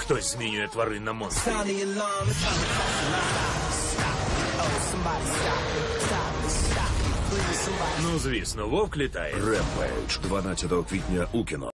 Хтось змінює тварин на монстрів. Ну, звісно, вовк літає. Ремпейдж 12 квітня у кіно.